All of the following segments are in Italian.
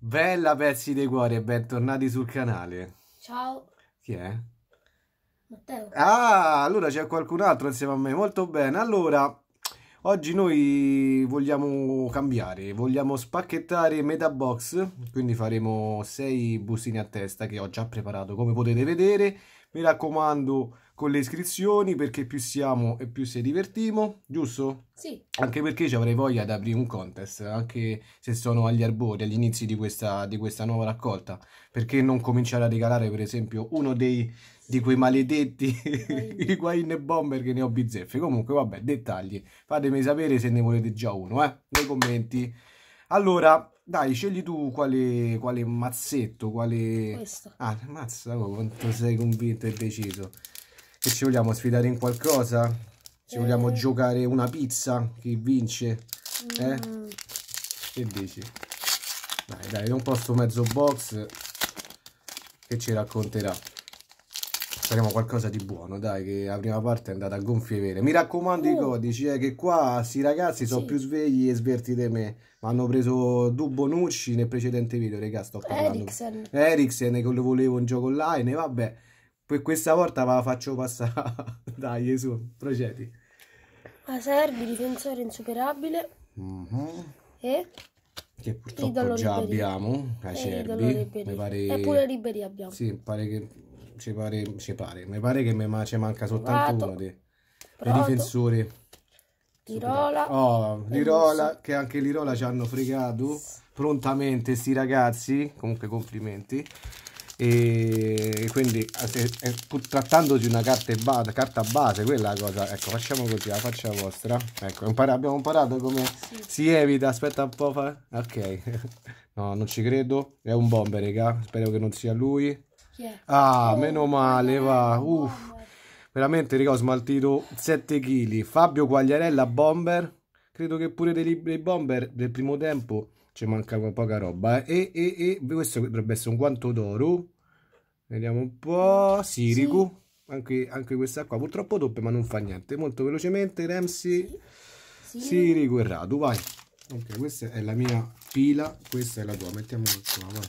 Bella pezzi di cuore, bentornati sul canale. Ciao, Chi è? Matteo. Ah, allora c'è qualcun altro insieme a me, molto bene. Allora, oggi noi vogliamo cambiare, vogliamo spacchettare metà box, quindi faremo 6 bustine a testa che ho già preparato, come potete vedere. Mi raccomando, con le iscrizioni, perché più siamo e più ci divertimo, giusto? Sì, Anche perché ci avrei voglia di aprire un contest, anche se sono agli albori, agli inizi di questa nuova raccolta. Perché non cominciare a regalare, per esempio, uno di quei maledetti Higuain e Bomber che ne ho bizzeffe. Comunque, vabbè, dettagli. Fatemi sapere se ne volete già uno, nei commenti. Allora, dai, scegli tu quale mazzetto, quale... questo. Ah, mazza, oh, quanto sei convinto e deciso. Che ci vogliamo sfidare in qualcosa? Ci vogliamo giocare una pizza? Chi vince? Eh? Mm, Che dici? Dai, non posto mezzo box che ci racconterà. Faremo qualcosa di buono, dai, che la prima parte è andata a gonfie vele. Mi raccomando i codici, che qua sti ragazzi sono sì, più svegli e sverti di me. Mi hanno preso due Bonucci nel precedente video, raga, sto parlando. Eriksen. Eriksen, che lo volevo in gioco online, vabbè. Per questa volta la faccio passare. Dai, su, procedi. Acerbi, difensore insuperabile. Mhm. E Che purtroppo idolo già Ribéry. abbiamo, E idolo Acerbi, mi Ribéry. pare... E pure Ribéry abbiamo. Sì, pare che... Mi pare che ci manca soltanto Provato, uno dei Proto, difensori. Lirola Oh, e Musso. Lirola, che anche Lirola ci hanno fregato prontamente sti ragazzi, comunque complimenti. E quindi pur trattandosi di una carta base, quella cosa, ecco, facciamo così, la faccia vostra. Ecco, abbiamo imparato come si evita, aspetta un po', ok. No, non ci credo, è un bomber, raga, spero che non sia lui. Chi è? Ah, Oh, meno male, va, Bomber. veramente, raga, ho smaltito 7 kg. Fabio Quagliarella, bomber, credo che pure dei bomber del primo tempo ci manca poca roba, e questo dovrebbe essere un guanto d'oro. Vediamo un po'. Sì, Sirigu. Anche questa qua. Purtroppo doppia, ma non fa niente. Molto velocemente. Ramsey. sì, sì. Sirigu e Radu. Vai. Ok, questa è la mia pila. Questa è la tua. Mettiamola qua. Vai.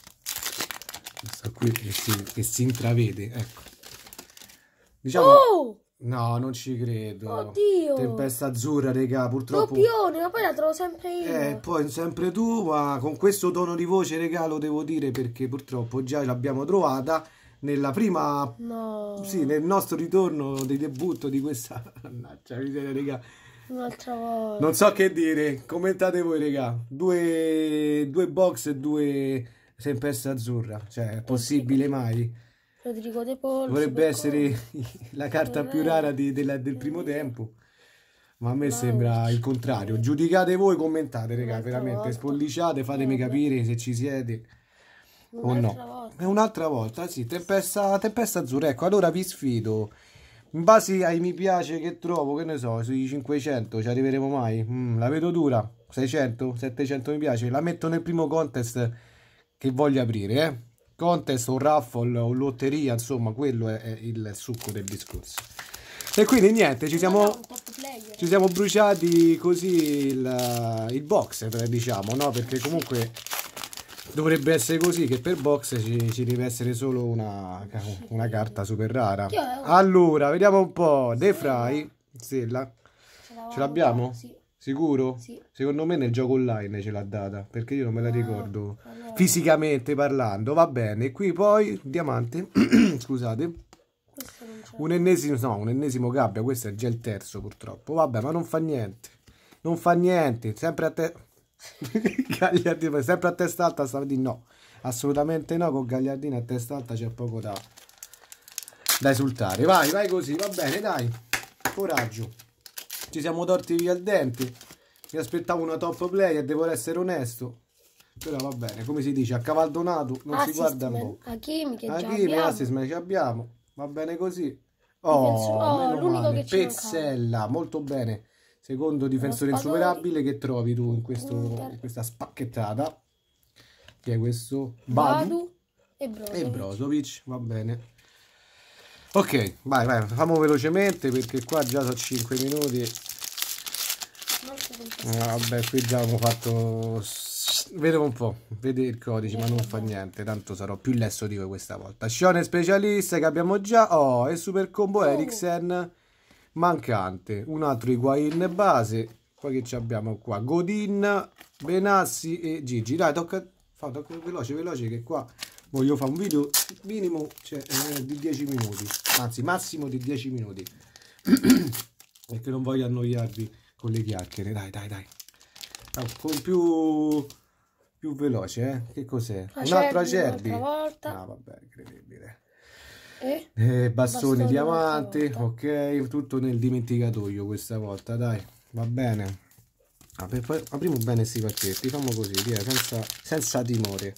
Questa qui che si intravede. Ecco. Diciamo. Oh, No, non ci credo. oddio. Tempesta azzurra, regà. Purtroppo. Doppione, ma poi la trovo sempre io. Poi sempre tu, ma con questo tono di voce, regalo, devo dire, perché purtroppo già l'abbiamo trovata nella prima, No, sì, nel nostro ritorno di debutto di questa, mannaggia, miseria, regà. un'altra volta. Non so che dire, commentate voi, regà. Due box e due tempesta azzurra, cioè, è possibile mai? Rodrigo De Paul, Dovrebbe essere Supercoach, la carta più rara del primo tempo. Ma a me sembra il Vlahovic. contrario. Giudicate voi, commentate, raga, Un'altra veramente. volta. Spolliciate, fatemi Vabbè. capire se ci siete o Un'altra no. volta. E un'altra volta, sì, tempesta azzurra. Ecco, allora vi sfido. In base ai mi piace che trovo, che ne so, sui 500 ci arriveremo mai? La vedo dura. 600, 700 mi piace. La metto nel primo contest che voglio aprire, eh. Contest o raffle o lotteria, insomma, quello è il succo del discorso. E quindi niente, Un top player. ci siamo bruciati così il box, diciamo, no? Perché comunque dovrebbe essere così, che per box ci deve essere solo una carta super rara. Chi è? Allora, vediamo un po'. De Frey, Stella, ce l'abbiamo? Sì. Sicuro? Sì. Secondo me nel gioco online ce l'ha data, perché io non me la ricordo allora. fisicamente parlando. Va bene, e qui poi diamante, scusate. Questo non c'è. Un ennesimo gabbia, questo è già il terzo purtroppo. Vabbè, ma non fa niente. Non fa niente, sempre a te. Gagliardino, sempre a testa alta sta di no. Assolutamente no, con Gagliardino a testa alta c'è poco da esultare. Vai così, va bene, dai. Coraggio. Ci siamo torti via il dente. Mi aspettavo una top player, devo essere onesto. Però va bene, come si dice, a cavaldonato non si guarda un po'. Hakimi che già Hakimi, abbiamo. Assisman ci abbiamo. Va bene così. Meno l'unico male. che ci Pezzella, molto bene. Secondo difensore Raspadori. insuperabile che trovi tu in questa spacchettata. Che è questo? Badu e e Brozovic. Brozovic, va bene. Ok, vai, facciamo velocemente perché qua già sono 5 minuti. Vabbè, qui già abbiamo fatto Vedo un po', vedi il codice, ma non fa niente, tanto sarò più lesso di voi questa volta. Scione specialista che abbiamo già, e super combo Eriksen mancante, un altro Higuain base, poi che ci abbiamo qua? Godin, Benassi e Gigi. Dai, tocca veloce che qua voglio fare un video minimo, cioè, di 10 minuti, anzi massimo di 10 minuti, perché non voglio annoiarvi con le chiacchiere. Dai. Con più veloce, Che cos'è? Un altro Acerbi. Ah, vabbè, incredibile. Bastoni diamante, ok, tutto nel dimenticatoio questa volta, dai, va bene. Apriamo bene questi pacchetti, facciamo così, senza timore.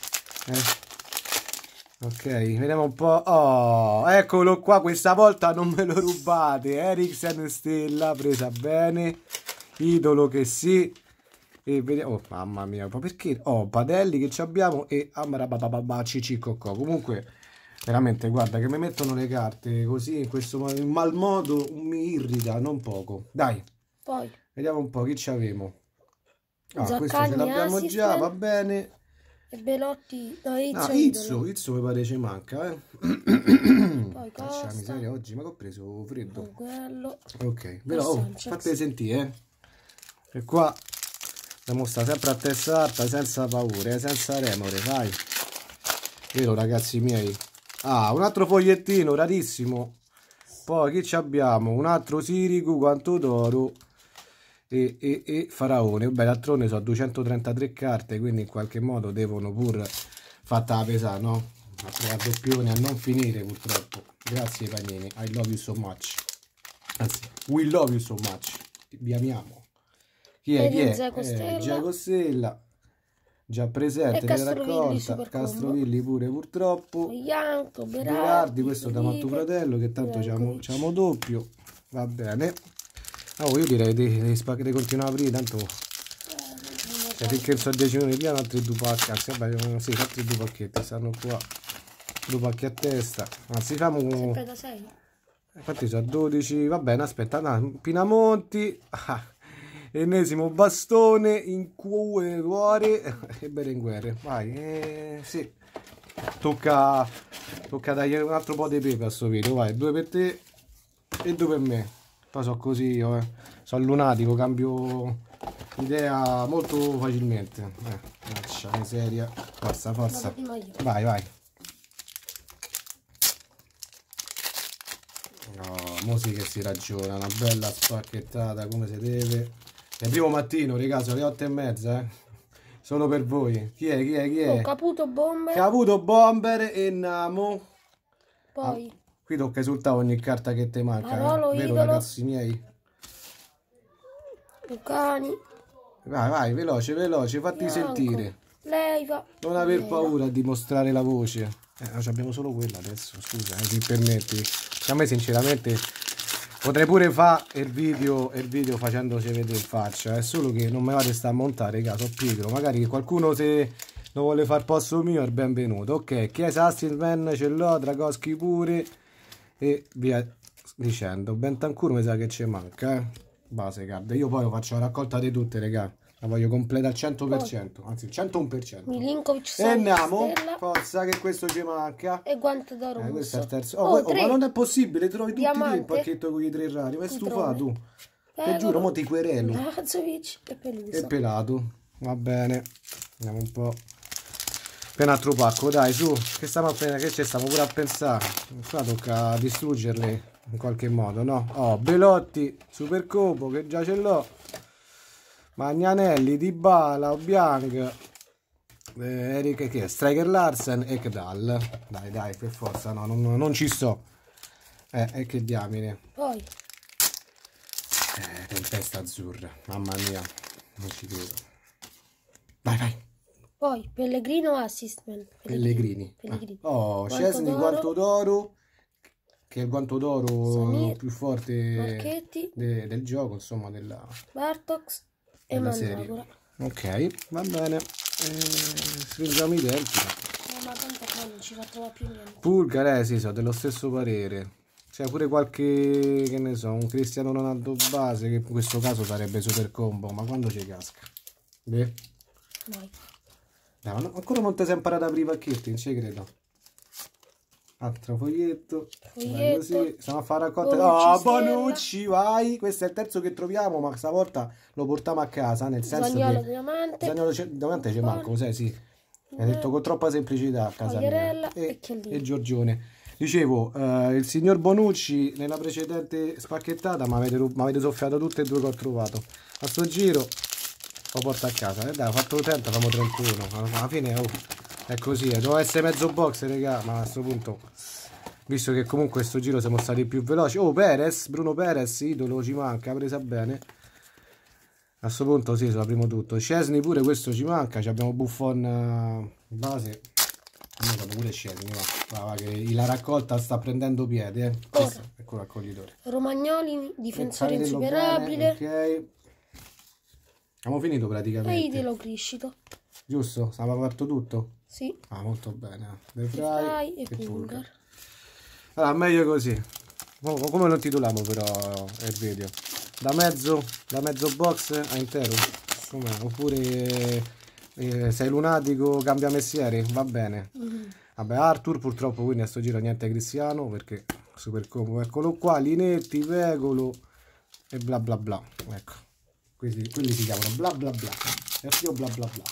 Ok, vediamo un po'. Oh, eccolo qua, questa volta non me lo rubate. Eriksen stella, presa bene. Idolo che sì. E vediamo, oh mamma mia, ma perché? Oh, Padelli che ci abbiamo e Cicicocco. Comunque, veramente, guarda che mi mettono le carte così in questo mal modo mi irrita, non poco. Dai, poi vediamo un po' chi ci avemo. Zaccagni, questo ce l'abbiamo già, va bene. E Belotti, Izzo mi pare ci manca, Poi Costa. Miseria oggi, ma che ho preso freddo. Quello. Ok, però fate sentire, E qua andiamo sta sempre a testa alta, senza paure, senza remore, vai. Vero ragazzi miei. Un altro fogliettino rarissimo. Poi chi ci abbiamo? Un altro Sirigu, Quanto d'oro e Faraone. Beh, d'altronde sono 233 carte, quindi in qualche modo devono pur fatta pesare, no? A trovare doppione, a non finire purtroppo. Grazie Panini, I love you so much. Anzi, we love you so much. Vi amiamo. Chi è? Giacomo Stella. Già presente nella raccolta. Castrovilli pure purtroppo. Bianco, Berardi, questo da Matto Fratello che tanto c'hanno doppio. Va bene. Io direi di continuare a aprire, tanto finché sono 10 minuti piano altri due pacchi, anzi vabbè, sì, altri due pacchetti stanno qua, due pacchi a testa, anzi famo sempre da 6. Infatti sono 12, va bene, aspetta, Pinamonti, ennesimo bastone in cuore e Berenguer, vai, sì, tocca dargli un altro po' di pepe a sto video, vai, 2 per te e 2 per me. Poi sono così, sono lunatico, cambio idea molto facilmente. Lascia miseria. Forza. Vai. No, mo sì che si ragiona, una bella spacchettata come si deve. È il primo mattino, ragazzi, alle 8:30, Solo per voi. Chi è? Caputo Bomber e Namo. Poi. Qui tocca esultare ogni carta che te manca, Vero idolo. Ragazzi miei? Lucani. Vai, veloce, fatti Bianco. Sentire. Leiva. Non aver paura di mostrare la voce. Abbiamo solo quella adesso, scusa, se permetti. A me sinceramente potrei pure fare il video facendoci vedere in faccia, è solo che non me vado a sta a montare, raga, sono pigro. Magari qualcuno se lo vuole far posto mio è benvenuto. Ok, Chiesa, Astilman ce l'ho, Dragoschi pure. E via dicendo. Bentancur mi sa che ci manca, base card. Io poi lo faccio la raccolta di tutte, raga. La voglio completa al 100%, anzi il 101%. Milinkovic, e andiamo, forza che questo ci manca. E guanto d'oro. Questo è il terzo. Ma non è possibile, trovi tutti lì il pacchetto con i 3 rari. Ma è stufato. Ti giuro, mo ti querelo. Lazovic e Pelato. Va bene. Andiamo un po'. Per un altro pacco, dai, su, che stiamo ci stiamo pure a pensare. Qua tocca distruggerli in qualche modo, no? Belotti, Super Copo, che già ce l'ho. Magnanelli, Dybala, Obiang, Eric, che è? Striker Larsen e Kdal. Dai, per forza, no, non ci sto. E che diamine. Poi. Tempesta azzurra, mamma mia, non ci credo. Vai. Poi Pellegrino Assistman. Pellegrini. Scesni, Quanto d'oro, che è il Quanto d'oro più forte del gioco, insomma, della Bartox e della serie. Ok, va bene. Stringiamo i denti. Ma tanto qua non ci fa trovare più niente. Pulgar, sì, sono dello stesso parere. C'è pure qualche, che ne so, un Cristiano Ronaldo base, che in questo caso sarebbe super combo, ma quando ci casca? Beh. Vai. Dai, ma ancora non ti sei imparato ad aprire i pacchetti, non ci credo. Altro foglietto. Vai così. Stiamo a fare raccolta. Oh, Bonucci, vai. Questo è il terzo che troviamo, ma stavolta lo portiamo a casa. Nel senso Zaniolo che Diamante. Zaniolo Diamante c'è manco, sai, sì. Hai detto con troppa semplicità a casa mia. E Giorgione. Dicevo, il signor Bonucci nella precedente spacchettata mi avete soffiato tutte e due che ho trovato. A sto giro lo porto a casa. Dai, ho fatto 30, famo 31. Alla fine è così, doveva essere mezzo box, raga, ma a questo punto, visto che comunque sto giro siamo stati più veloci. Oh, Perez, Bruno Perez, idolo, ci manca, presa bene. A questo punto sì, se lo apriamo tutto. Szczesny pure, questo ci manca, abbiamo Buffon base. Comunque pure Szczesny, va, che la raccolta sta prendendo piede, ecco l'accoglitore. Romagnoli, difensore insuperabile. Ok. Abbiamo finito praticamente. E Idolo Criscito. Giusto? Stava aperto tutto? Sì. Ah, molto bene. De Vrij e Pulgar. Allora, meglio così. Come lo titoliamo però il video? Da mezzo box a intero? Com'è? Oppure sei lunatico, cambia mestiere? Va bene. Vabbè, Arthur purtroppo quindi a sto giro niente Cristiano perché super combo. Eccolo qua, Linetti, Vegolo e bla bla bla. Ecco. Quelli si chiamano bla bla bla. E io bla bla bla.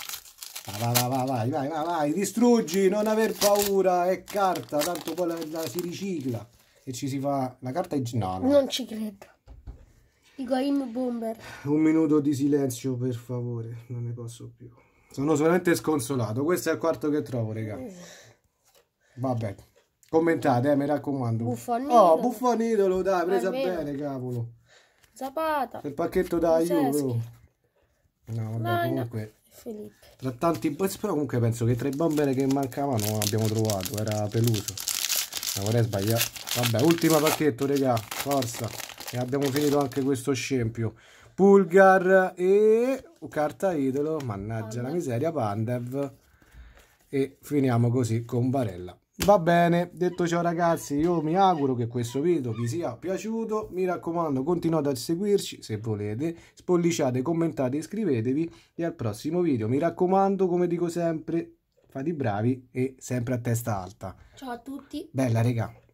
Vai, distruggi, non aver paura, è carta, tanto poi la si ricicla e ci si fa la carta no. Non ci credo. Higuain Bomber. Un minuto di silenzio per favore, non ne posso più. Sono solamente sconsolato, questo è il quarto che trovo, raga. Vabbè, commentate, mi raccomando. Buffon oh, Buffon idolo, dai, presa bene, cavolo. Zapata. Il pacchetto da Juve. No, vabbè, comunque Filippo. Tra tanti però comunque penso che tra i bomber che mancavano abbiamo trovato, era Peluso. Non vorrei sbagliare. Vabbè, ultimo pacchetto, raga, forza. E abbiamo finito anche questo scempio. Pulgar e carta idolo, mannaggia la miseria, Pandev. E finiamo così con Barella. Va bene, detto ciò ragazzi, io mi auguro che questo video vi sia piaciuto, mi raccomando continuate a seguirci se volete, spolliciate, commentate, iscrivetevi e al prossimo video, mi raccomando come dico sempre, fate i bravi e sempre a testa alta. Ciao a tutti. Bella regà.